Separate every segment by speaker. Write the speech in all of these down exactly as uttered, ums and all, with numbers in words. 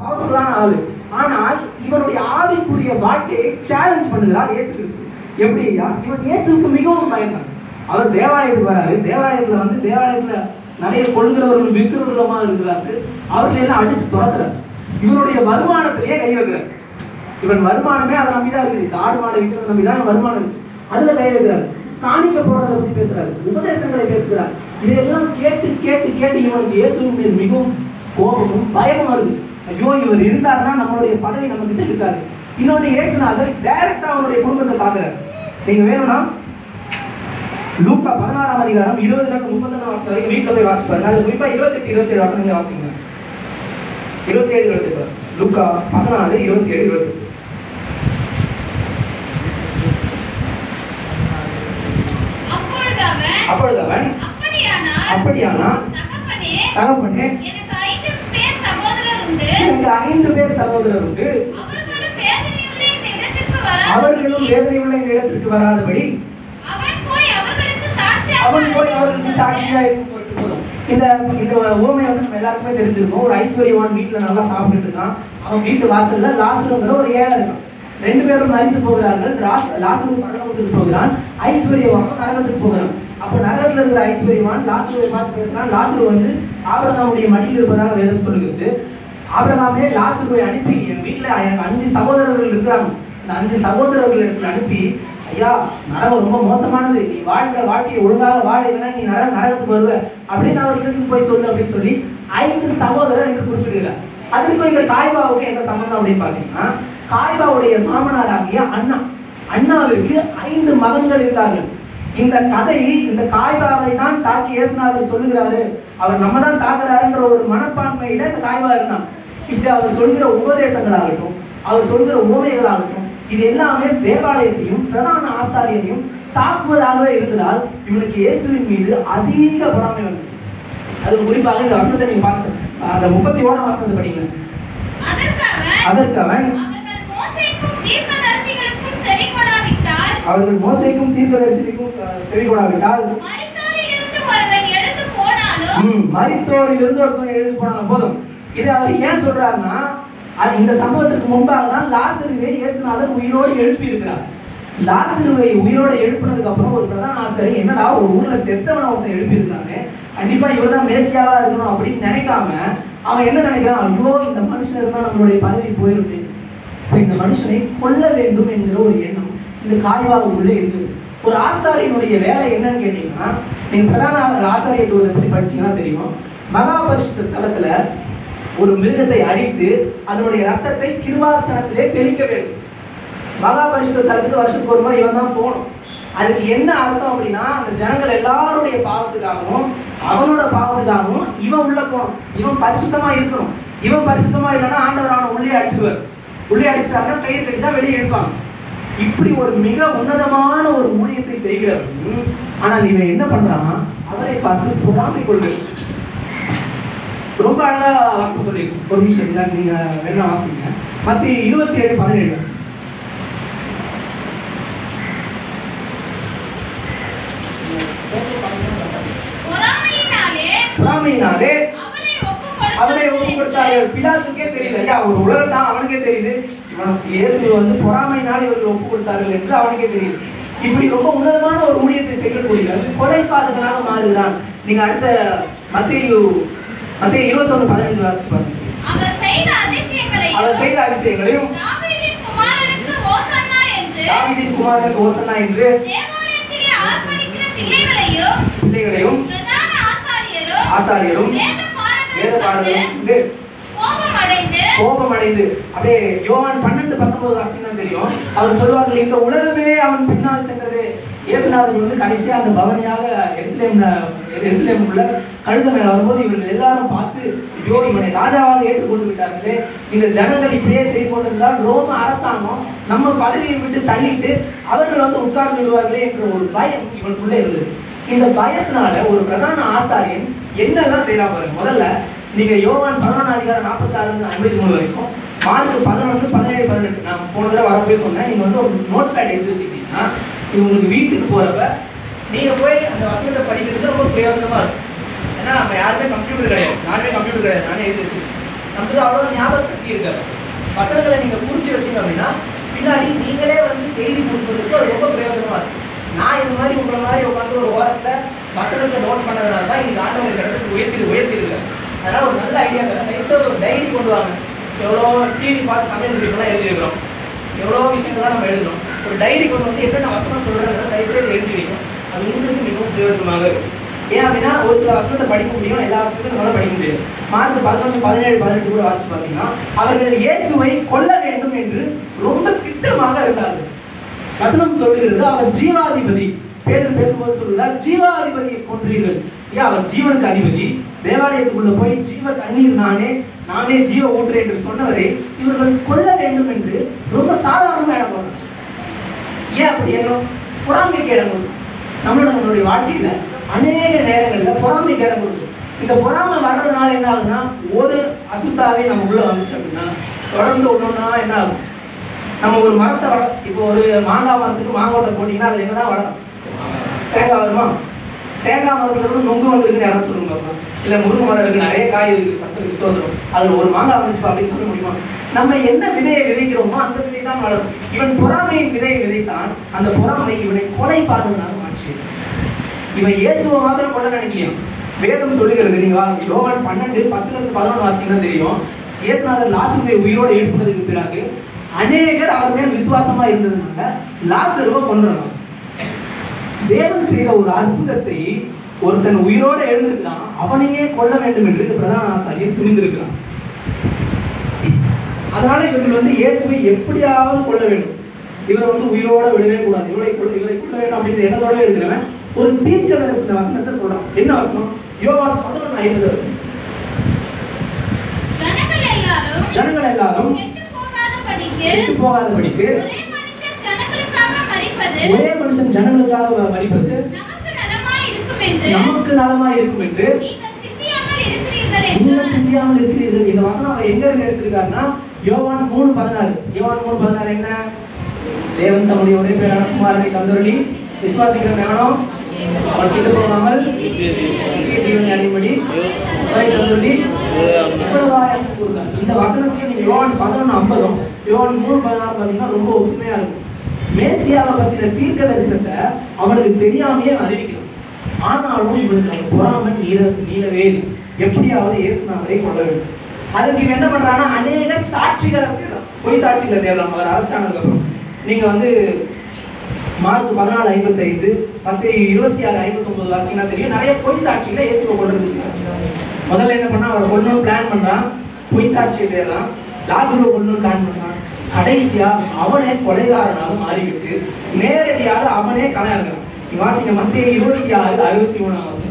Speaker 1: பவர்ஃபுல்லான ஆளு. ஆனால் இவனுடைய ஆவிக்குரிய வாழ்க்கையை சேலஞ்ச் பண்ணுகிறார் இயேசு கிறிஸ்து. எப்படியா? இவன் இயேசுக்கு மிகவும் பயந்தான். அவர் தேவாலயத்துக்கு வராரு. தேவாலயத்துல வந்து தேவாலயத்துல நிறைய கொள்கிறவர்கள் விற்கிறவர்களுமா இருக்கிறார்கள். அவர்களை எல்லாம் அடிச்சு துரத்துறாரு. இவனுடைய வருமானத்திலேயே கை வைக்கிறார். இவன் வருமானமே அதை நம்பிதான் இருக்குது. ஆடு மாடை விற்கிறத நம்பிதான் வருமானம் இருக்கு. அதுல கை வைக்கிறாரு. காணிக்க போறதை பத்தி பேசுறாரு, உபதேசங்களை பேசுகிறார். இதையெல்லாம் கேட்டு கேட்டு கேட்டு இவனுக்கு இயேசுவின் மேல் மிகவும் கோபமும் பயமும் வருது. ஐயோ, இவர் இருந்தாருன்னா நம்மளுடைய பதவி நம்ம கிட்ட இருக்காது. இன்னொன்று இயேசுநாதர் டைரக்டா அவனுடைய குடும்பத்தை பாக்குறாரு. நீங்க வேணும்னா லூக்கா பதினாறாம் அதிகாரம் இருபது நாள் முப்பத்தொன்னு வாசம் வரைக்கும் வீட்டுல போய் வாசிப்பாரு. அது குறிப்பா இருபத்தி எட்டு இருபத்தி ஏழு வாசனங்களை வாசிங்க. இருபத்தி ஏழு இருபத்தி எட்டு லூக்கா பதினாலு இருபத்தி ஏழு இருபத்தி எட்டு. அப்பொழுது அவன் அப்படியானா தகப்பனே, எனக்கு ஐந்து பேர் சகோதரர் உண்டு. அவர்களும் வேதனையுள்ள இந்த இடத்திற்கு வராதபடி அவன் போய் அவர்களுக்கு சாட்சியா இருக்கும். இந்த இந்த ஊமை வந்து நம்ம எல்லாருக்குமே தெரிஞ்சிருக்கும். ஒரு ஐஸ்வர்யவான் வீட்டுல நல்லா சாப்பிட்டுட்டு இருக்கான். அவன் வீட்டு வாசல்ல லாசருங்கிற ஒரு ஏழை இருக்கான். ரெண்டு பேரும் மறித்து போகிறார்கள். லாசரு பரலோகத்துக்கு போகிறான், ஐஸ்வர்யவான் நரகத்துக்கு போகிறான். அப்ப நரகத்துல இருக்கிற ஐஸ்வர்யவான் லாசருவை பார்த்து பேசுறான். லாசரு வந்து ஆபிரகாமுடைய மடியில் இருப்பதாக வேதம் சொல்லுகிறது. ஆபிரகாமே லாசருவை அனுப்பி, என் வீட்டுல எனக்கு அஞ்சு சகோதரர்கள் இருக்கிறாங்க, இந்த அஞ்சு சகோதரர்கள் இடத்துல அனுப்பி, ஐயா நரகம் ரொம்ப மோசமானது, நீ வாழ்க்கை வாழ்க்கையை ஒழுங்காக வாழ, இல்லைன்னா நீ நர நரகத்துக்கு வருவ அப்படின்னு அவர்களுக்கு போய் சொல்லு அப்படின்னு சொல்லி ஐந்து சகோதரர் என்று குறிப்பிடுகிறார். அதற்கு இந்த காய்பாவுக்கு என்ன சம்பந்தம் அப்படின்னு பாத்தீங்கன்னா, காய்பாவுடைய மாமனாராகிய அண்ணா அண்ணாவிற்கு ஐந்து மகன்கள் இருந்தார்கள். இந்த கதை இந்த காய்பாவை தான் தாக்கி இயேசுநாதர் சொல்லுகிறாரு. அவர் நம்ம தான் தாக்குறாருன்ற ஒரு மனப்பான்மையில இந்த காய்பா இருந்தான். இப்படி அவர் சொல்கிற உபதேசங்களாகட்டும், அவர் சொல்கிற உவமைகளாகட்டும், இது எல்லாமே தேவாலயத்தையும் பிரதான ஆசாரியரையும் தாக்குவதாகவே இருந்ததால் இவனுக்கு இயேசுவின் மீது அதிக பொறாமை வந்தது. அது குறிப்பாக இந்த வசனத்தை நீங்க பார்த்து அந்த முப்பத்தி ஓராம் வசனத்தை படிங்க. அதற்கு அவன் அவர்கள் மோசைக்கும் தீர்க்கதரிசிக்கும் செவி கொடாவிட்டால் மரித்தோரில் இருந்து ஒருத்தன் எழுதி போனாலும் போதும். இதை அவர் ஏன் சொல்றாருன்னா, இந்த சம்பவத்துக்கு முன்பாக தான் லாசருவை இயேசுநாதர் உயிரோடு எழுப்பி இருக்கிறார். லாசருவை உயிரோடு எழுப்பினதுக்கு அப்புறம் ஒரு பிரதான ஆசிரியர் என்னடா ஒரு ஊர்ல செத்தவனை ஒருத்தன் எழுப்பி இருக்காங்க, கண்டிப்பா இவர்தான் மேசியாவா இருக்கணும் அப்படின்னு நினைக்காம அவன் என்ன நினைக்கிறான், ஐயோ இந்த மனுஷன் இருந்தா நம்மளுடைய பதவி போயிருக்கு, இந்த மனுஷனை கொல்ல வேண்டும் என்கிற ஒரு எண்ணம் இந்த காய்வாவுக்குள்ளே இருக்குது. ஒரு ஆசாரியனுடைய வேலை என்னன்னு கேட்டீங்கன்னா, நீங்க பிரதான ஆசாரியத்துவத்தை பத்தி படிச்சீங்கன்னா தெரியும். மகாபரிசுத்த ஸ்தலத்துல ஒரு மிருகத்தை அடித்து அதனுடைய ரத்தத்தை கிருபாசனத்திலே தெளிக்க வேண்டும். மகாபரிசுத்த ஸ்தலத்துக்கு வருஷத்துக்கு ஒரு முறை இவன் தான் போகணும். அதுக்கு என்ன அர்த்தம் அப்படின்னா, அந்த ஜனங்கள் எல்லாருடைய பாவத்துக்காகவும் அவனோட பாவத்துக்காகவும் இவன் உள்ள போகணும். இவன் பரிசுத்தமா இருக்கணும். இவன் பரிசுத்தமா இல்லைன்னா ஆண்டவர் அவனை உள்ளே அடிச்சுவார். உள்ளே அடிச்சுட்டாருன்னா கயிறு கட்டி தான் வெளியே எடுப்பாங்க. இப்படி ஒரு மிக உன்னதமான ஒரு ஊழியத்தை செய்கிறவன், ஆனால் இவன் என்ன பண்றான், அவரை பார்த்து பொறாமை கொள்வது. ரொம்ப அழகா வாசம் சொல்லி ஒரு விஷயம் இல்லை, நீங்க வேணா வாசிங்க. மத்திய இருபத்தி ஏழு பதினேழு பொறாமையினாலே அவரை ஒப்பு கொடுத்தார்கள். பிலாத்துக்கே தெரியல, ஐயா ஒரு உலகத்தான் அவனுக்கே தெரியுது, இவனுக்கு இயேசு வந்து பொறாமையினால் இவர்கள் ஒப்பு கொடுத்தார்கள் என்று அவனுக்கே தெரியுது. இப்படி ரொம்ப உன்னதமான ஒரு ஊழியத்தை செய்யக்கூடிய கொலைபாதகனாக மாறுகிறான். நீங்க அடுத்த மத்திய மத்திய இருபத்தி ஒன்று பதினைந்து வாசிச்சு பாருங்க. அவர் செய்த அதிசயங்களையும் தாவீதின் குமாரனுக்கு ஓசன்னா என்று பிள்ளைகளையும் ஆசாரியரும் வேத பாரகரும் கோபம் அடைந்து அப்படியே யோவான் பன்னெண்டு பத்தொன்பது வாசிதான் தெரியும். அவர் சொல்வார்கள், இந்த உலகமே அவன் பின்னால் சென்றது. இயேசுநாதர் வந்து கடைசியா அந்த பவனியாக எருசலேம்ல எருசலேமுக்குள்ள கழுத மேல வரும்போது இவர்கள் எல்லாரும் பார்த்து, ஐயோ இவனை ராஜாவாக ஏற்றுக்கொண்டு விட்டார்களே, இந்த ஜனங்கள் இப்படியே செய்து கொண்டிருந்தால் ரோம அரசாங்கம் நம்ம பதவியை விட்டு தள்ளிட்டு அவர்கள் வந்து உட்கார்ந்து விடுவார்களே என்ற ஒரு பயம் இவனுக்குள்ளே இருந்தது. இந்த பயத்தினால ஒரு பிரதான ஆசாரியன் என்னதான் செய்யலாம் பாருங்க. முதல்ல நீங்க யோவான் பதினொன்றாம் அதிகாரம் நாற்பத்தி ஆறு ஐம்பத்தி மூணு வரைக்கும், மார்க்கு பதினொன்று பதினேழு பதினெட்டு நான் போன தடவை வரப்பே சொன்னேன். நீங்க வந்து ஒரு நோட் பேட் எடுத்து வச்சுக்கிட்டீங்கன்னா உங்களுக்கு வீட்டுக்கு போறப்ப நீங்க போய் அந்த வசனத்தை படிக்கிறது ரொம்ப பிரயோஜனமா இருக்கும். ஏன்னா நம்ம யாருமே கம்ப்யூட்டர் கிடையாது, நானே கம்ப்யூட்டர் கிடையாது, நானே எழுதி வச்சிருக்கேன். நமக்கு அவ்வளோ ஞாபக சக்தி இருக்காது. வசனங்களை நீங்கள் குறிச்சு வச்சிங்க அப்படின்னா பின்னாடி நீங்களே வந்து செய்தி கொடுப்பதற்கு அது ரொம்ப பிரயோஜனமாக இருக்கும். நான் இந்த மாதிரி உங்களை மாதிரி உட்காந்து ஒரு ஓரத்தில் வசனத்தை நோட் பண்ணதுனால தான் இன்னைக்கு ஆண்டவர் இந்த இடத்துக்கு உயர்த்தி உயர்த்திருக்காரு. அதனால் ஒரு நல்ல ஐடியா தரேன். தயவுசெய்து ஒரு டைரி கொண்டு வாங்க. எவ்வளோ டிவி பார்த்து சமையல் குறிப்பெல்லாம் எழுதிருக்கிறோம், எவ்வளோ விஷயங்கள்லாம் நம்ம எழுதுறோம். ஒரு டைரி கொண்டு வந்து என்னென்ன வசனம் சொல்கிறத தயவுசெய்து எழுதி வைக்கும். அது உங்களுக்கு மிகவும் பிரயோஜனமாக இருக்கும். ஏன் அப்படின்னா ஒரு சில வசனத்தை படிக்க முடியும், எல்லா வசனத்தையும் நம்மளால படிக்க முடியும். மார்க் பதினொன்று பதினேழு பதினெட்டு கூட வாசிச்சு பார்த்தீங்கன்னா அவர்கள் இயேசுவை கொல்ல வேண்டும் என்று ரொம்ப திட்டமாக இருந்தார்கள். வசனம் சொல்லுகிறது அவர் ஜீவாதிபதி. பேதர் பேசும்போது சொல்லுகிறார், ஜீவாதிபதியை கொன்றீர்கள். ஏன் அவர் ஜீவனுக்கு அதிபதி, தேவாலயத்துக்குள்ள போய் ஜீவ தண்ணீர் நானே நானே ஜீவ ஊற்று என்று சொன்னவரை இவர்கள் கொல்ல வேண்டும் என்று ரொம்ப சாதாரணமாக இடம் போனார். ஏன் அப்படி என்ன பொறாமைக்கு இடம் கொடுக்கும். நம்மளோட நம்மளுடைய வாழ்க்கையில அநேக நேரங்களில் பொறாமைக்கு இடம் கொடுக்கும். இந்த பொறாமை வர்றதுனால என்ன ஆகுதுன்னா ஒரு அசுத்தாவே நம்ம உள்ள வந்துச்சு அப்படின்னா தொடர்ந்து ஒன்னொன்னா என்ன ஆகும். நம்ம ஒரு மரத்தை வள இப்போ ஒரு மாங்காய் மரத்துக்கு மாங்கோட்டை போட்டிங்கன்னா அதில் என்னதான் வளரும்? தேங்காய் வருமா? தேங்காய் மரத்துல நொங்கு வந்துருக்குன்னு யாரும் சொல்லுங்க பார்ப்போம். இல்லை முருங்கை மரம் இருக்கு, நிறைய காய் இருக்கு, பத்து இஷ்டம் வந்துடும், அதில் ஒரு மாங்காய் வந்துச்சு அப்படின்னு சொல்ல முடியுமா? நம்ம என்ன விதையை விதைக்கிறோமோ அந்த விதை தான் வளரும். இவன் பொறாமையின் விதையை விதைத்தான். அந்த பொறாமை இவனை கொலை பார்த்ததுனால மாற்றி. இவன் இயேசுவை மாத்திரம் கொள்ள நினைக்கலையும். வேதம் சொல்லுகிறது, நீங்க யோவான் பன்னெண்டு பத்துல இருந்து பதினொன்று வாசிங்கன்னா தெரியும். இயேசுநாதர் லாசருவை உயிரோடு எழுப்புனதுக்கு பிறகு அநேகர் அவர் மேல் விசுவாசமா இருந்ததுனால லாசருவை கொன்றாங்க. தேவன் செய்த ஒரு அற்புதத்தை ஒருத்தன் உயிரோடு எழுந்திருக்கான், அவனையே கொல்ல வேண்டும் என்று பிரதான ஆசாரியர் துணிந்திருக்கிறான். அதனால இவர்கள் வந்து இயேசுவை எப்படியாவது கொல்ல வேண்டும், இவரை வந்து உயிரோட விடவே கூடாது, இவரை இவரை கொல்ல வேண்டும் அப்படின்ற எண்ணத்தோடவே இருக்கிறவன் ஒரு தீர்க்கதரிசன வசனத்தை சொல்றான். என்ன வசனம்? யோவான் பதினொன்று ஐம்பது வசனம். ஜனங்கள் எல்லாரும் கெட்டு போகாதபடிக்கு ஒரே மனுஷன் ஜனங்களுக்காக மரிப்பது நமக்கு நலமாய் இருக்கும் என்று நீங்கள் சிந்தியாமல் இருக்கிறீர்கள். இந்த வசனம் எங்க இருந்து எடுத்திருக்காருன்னா யோவான் மூணு பதினாறு. யோவான் மூணு பதினாறு என்ன? தேவன் தம்முடைய ஒரே பேரான குமாரனை தந்தருளி விசுவாசிக்கிற ஞானம் பட்டிட்டு போகாமல் ஜீவனை அடையும்படி தந்தருளி. இந்த வசனத்தையும் நீங்க யோவான் பதினொன்று ஐம்பதும் யோவான் மூணு பதினாறு பார்த்தீங்கன்னா ரொம்ப ஒற்றுமையா இருக்கும். மேசியாவை பற்றின தீர்க்க தரிசனத்தை அவனுக்கு தெரியாமையே அறிவிக்கணும். ஆனாலும் இவனுக்கு பொறாமை நீள நீளவே இல்லை. எப்படியாவது இயேசுநாதரை கொள்ள வேண்டும். அதுக்கு இவன் என்ன பண்றான்னா அநேக சாட்சிகளை தேடலாம், பொய் சாட்சிகளை தேடலாம். அவர் அரெஸ்ட் ஆனதுக்கு அப்புறம் நீங்க வந்து மார்க் பதினாலு ஐம்பத்தி ஐந்து பத்து இருபத்தி ஆறு ஐம்பத்தி ஒன்பது வாசிங்கன்னா தெரியும். நிறைய பொய் சாட்சிகளை இயேசுவை கொள்றது. முதல்ல என்ன பண்ணா அவர் கொள்ளணும் பிளான் பண்றான், பொய் சாட்சியை தேடலாம். லாசருவை கொள்ளணும் பிளான் பண்றான். கடைசியா அவனே கொலைகாரனாக மாறிவிட்டு நேரடியாக அவனே கலையாகிறான். வாசிங்க மத்திய இருபத்தி ஆறு அறுபத்தி மூணாம் வாசம்.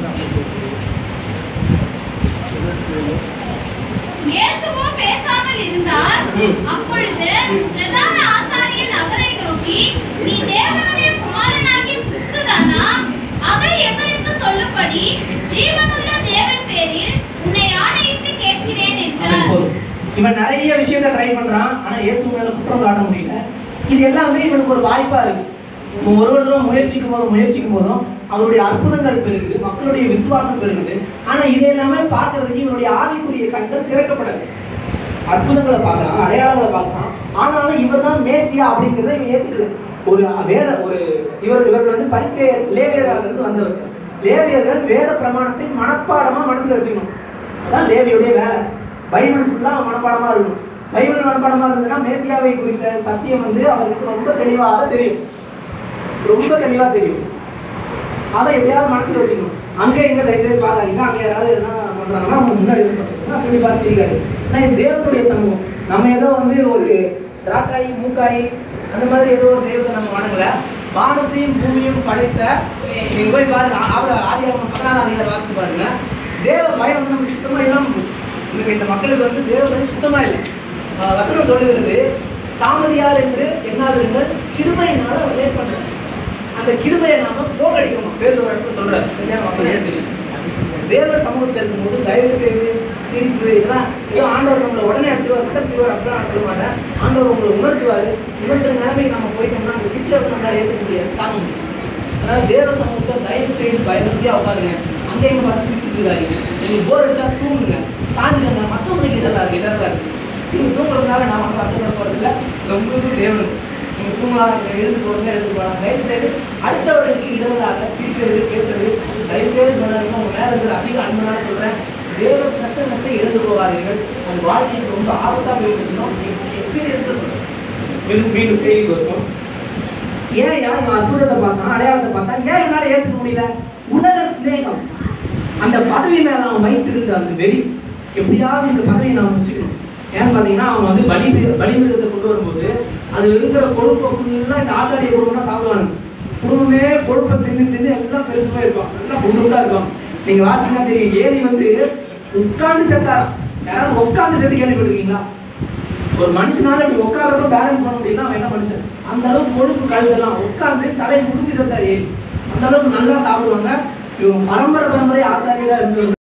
Speaker 2: இயேசுவோ பேசாமல் இருந்தார். அப்பொழுது பிரதான ஆசாரியன் அவரை நோக்கி, நீ தேவனுடைய குமாரனாகிய கிறிஸ்துதானா? அதை எங்களுக்கு சொல்லும்படி ஜீவனுள்ள தேவன் பேரில் உன்னை ஆணையிட்டு கேட்கிறேன் என்றார்.
Speaker 1: இவன் நிறைய விஷயத்தை ட்ரை பண்றான், ஆனா இயேசு மேல குற்றம் காட்ட முடியல. இது எல்லாமே இவனுக்கு ஒரு வாய்ப்பா இருக்கு. ஒரு ஒரு தடவை முயற்சிக்கும் போதும் முயற்சிக்கும் போதும் அவருடைய அற்புதங்கள் பெருகுது, மக்களுடைய விசுவாசம் பெருகுது. ஆனா இது எல்லாமே பார்க்கறதுக்கு இவனுடைய ஆவிக்குரிய கண்கள் திறக்கப்படாது. அற்புதங்களை பார்க்கலாம், அடையாளங்களை பார்க்கலாம், ஆனாலும் இவர் தான் மேசியா அப்படிங்கிறத இவன் ஏத்துக்கல. ஒரு வேத ஒரு இவர் இவர்கள் வந்து பரிசே லேவியராக இருந்து வந்தவர். லேவியர்கள் வேத பிரமாணத்தை மனப்பாடமா மனசுல வச்சுக்கணும். அதான் லேவியுடைய வேலை. பைபிள் ஃபுல்லா மனப்பாடமா இருக்கணும். பைபிள் மனப்பாடமா இருந்ததுன்னா மேசியாவை குறித்த சத்தியம் வந்து அவருக்கு ரொம்ப தெளிவாக தெரியும், ரொம்ப தெளிவா தெரியும். அதை எப்படியாவது மனசுல வச்சுக்கணும். அங்கே எங்க தயவுசெய்து பார்க்காதீங்க, அங்கே யாராவது எதனா பண்றாங்கன்னா அவங்க முன்னாடி அப்படி பார்த்து செய்யாது. ஆனால் இது தேவனுடைய சமூகம். நம்ம ஏதோ வந்து ஒரு திராக்காய் மூக்காய் அந்த மாதிரி ஏதோ ஒரு தெய்வத்தை நம்ம வணங்கல. வானத்தையும் பூமியும் படைத்த நீங்க போய் பாருங்க, அவர் ஆதி பதினாறு அதிகாரம் வாசித்து பாருங்க. தேவ பயம் வந்து நமக்கு சுத்தமா இல்லாம போச்சு. இந்த மக்களுக்கு வந்து தேவ பயம் சுத்தமா இல்லை. வசனம் சொல்லுகிறது, தாமதியார் என்று என்னாதுங்கள் கிருபையினால அவர் லேட் பண்றாரு. அந்த கிருபையை நாம போகடிக்கணும். பேர் ஒரு இடத்துல சொல்றாரு, சரியான வசனம் தெரியும். தேவ சமூகத்தில் இருக்கும்போது தயவு செய்து சிரிப்பு இதெல்லாம் ஏதோ ஆண்டவர் நம்மளை உடனே அடிச்சுவார், நடத்துவார் அப்படிலாம் நான் சொல்ல மாட்டேன். ஆண்டவர் உங்களை உணர்த்துவார். உணர்த்துற நிலைமைக்கு நம்ம போயிட்டோம்னா அந்த சிக்ஷை நம்மளால ஏற்க முடியாது, தாங்க முடியும். அதனால தேவ சமூகத்தை தயவு செய்து பயந்துத்தியா உட்காருங்க. அங்கேயும் பார்த்து சிரிச்சுட்டு இருக்காரு. நீங்கள் போர் அடிச்சா தூங்குங்க, சாஞ்சுக்கங்க, மற்றவங்களுக்கு இடர்லா இருக்கு இடர்லா இருக்கு. நீங்கள் தூங்குறதுனால நான் வந்து வருத்தப்பட போகிறதில்ல, உங்களுக்கு தேவனுக்கு நீங்கள் தூங்கலாம், எழுந்து போகிறதுல எழுந்து போகலாம். தயவுசெய்து அடுத்தவர்களுக்கு இடர்லாக சிரிக்கிறது பேசுறது தயவுசெய்து பண்ணாதீங்க. உங்கள் மேலே இருக்கிற அதிக அன்பனால சொல்கிறேன், தேவ பிரசன்னத்தை இழந்து போகாதீர்கள். அது வாழ்க்கைக்கு ரொம்ப ஆபத்தாக போய் முடிச்சிடும். எக்ஸ் எக்ஸ்பீரியன்ஸில் சொல்கிறேன். மீண்டும் மீண்டும் செய்தி வருவோம். ஏன் யார் இவன் அற்புதத்தை பார்த்தான், அடையாளத்தை பார்த்தா, ஏன் இவனால ஏற்றுக்க முடியல? உலக சிநேகம், அந்த பதவி மேல அவன் வைத்திருந்த அந்த வெறி, எப்படியாவது இந்த பதவியை நான் வச்சுக்கணும். ஏன்னு பார்த்தீங்கன்னா அவன் வந்து பலி பலிமிருகத்தை கொண்டு வரும்போது அது இருக்கிற கொழுப்பை ஃபுல்லாக இந்த ஆசாரிய குடும்பம் தான் சாப்பிடுவானுங்க. குடும்பமே கொழுப்பை தின்னு தின்னு எல்லாம் பெருசுமே இருப்பான், எல்லாம் குண்டுண்டா இருப்பான். நீங்க வாசிங்கன்னா தெரியும், ஏலி வந்து உட்கார்ந்து செத்தாராம். யாராவது உட்கார்ந்து செத்து கேள்விப்பட்டிருக்கீங்களா? ஒரு மனுஷனால இப்படி உட்காரப்ப பேலன்ஸ் பண்ண முடியல, அவன் என்ன மனுஷன்? அந்த அளவுக்கு கொழுப்பு கழுதெல்லாம் உட்கார்ந்து தலையை முடிச்சு செத்தார் ஏலி. அந்த அளவுக்கு நல்லா சாப்பிடுவாங்க. இவங்க பரம்பரை பரம்பரை ஆசாரியரா இருந்து